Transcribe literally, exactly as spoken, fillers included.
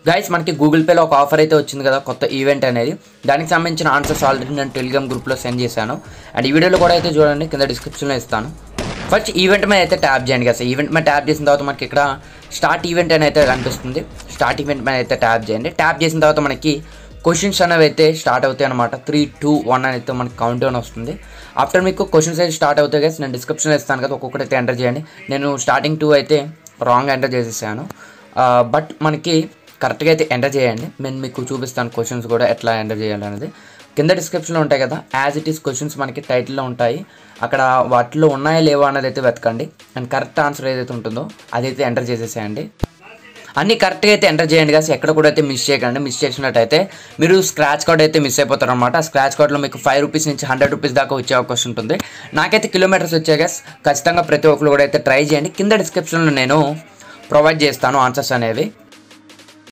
Guys మనకి Google పేలో ఒక ఆఫర్ అయితే వచ్చింది కదా, కొత్త ఈవెంట్ అనేది. దానికి సంబంధించిన ఆన్సర్స్ ఆల్రెడీ నేను టెలిగ్రామ్ గ్రూప్లో సెండ్ చేశాను. అండ్ ఈ వీడియోలో కూడా అయితే చూడండి, కింద డిస్క్రిప్షన్లో ఇస్తాను. ఫస్ట్ ఈవెంట్ మీద అయితే ట్యాప్ చేయండి కదా. ఈవెంట్ మీద ట్యాప్ చేసిన తర్వాత మనకి ఇక్కడ స్టార్ట్ ఈవెంట్ అని అయితే కనిపిస్తుంది. స్టార్ట్ ఈవెంట్ మీద అయితే ట్యాప్ చేయండి. ట్యాప్ చేసిన తర్వాత మనకి క్వశ్చన్స్ అనేవి అయితే స్టార్ట్ అవుతాయి అనమాట. త్రీ టూ వన్ అని అయితే మనకి కౌంట్ డౌన్ వస్తుంది. ఆఫ్టర్ మీకు క్వశ్చన్స్ అయితే స్టార్ట్ అవుతాయి కదా, నేను డిస్క్రిప్షన్లో ఇస్తాను కదా, ఒక్కొక్కటి అయితే ఎంటర్ చేయండి. నేను స్టార్టింగ్ టూ అయితే రాంగ్ ఎంటర్ చేసేసాను, బట్ మనకి కరెక్ట్గా అయితే ఎంటర్ చేయండి. నేను మీకు చూపిస్తాను క్వశ్చన్స్ కూడా ఎట్లా ఎంటర్ చేయాలనేది. కింద డిస్క్రిప్షన్లో ఉంటాయి కదా, యాజ్ ఇట్ ఈస్ క్వశ్చన్స్ మనకి టైటిల్లో ఉంటాయి. అక్కడ వాటిలో ఉన్నాయా లేవా అనేది అయితే వెతకండి. అండ్ కరెక్ట్ ఆన్సర్ ఏదైతే ఉంటుందో అదైతే ఎంటర్ చేసేసేయండి. అన్నీ కరెక్ట్గా అయితే ఎంటర్ చేయండి కదా, ఎక్కడ కూడా అయితే మిస్ చేయకండి. మిస్ చేసినట్టయితే మీరు స్క్రాచ్ కార్డ్ అయితే మిస్ అయిపోతారు అనమాట. ఆ స్క్రాచ్ కార్డ్లో మీకు ఫైవ్ రూపీస్ నుంచి హండ్రెడ్ రూపీస్ దాకా వచ్చే అవకాశం ఉంటుంది. నాకైతే కిలోమీటర్స్ వచ్చాయి గైస్. ఖచ్చితంగా ప్రతి ఒక్కరు కూడా అయితే ట్రై చేయండి. కింద డిస్క్రిప్షన్లో నేను ప్రొవైడ్ చేస్తాను ఆన్సర్స్ అనేవి.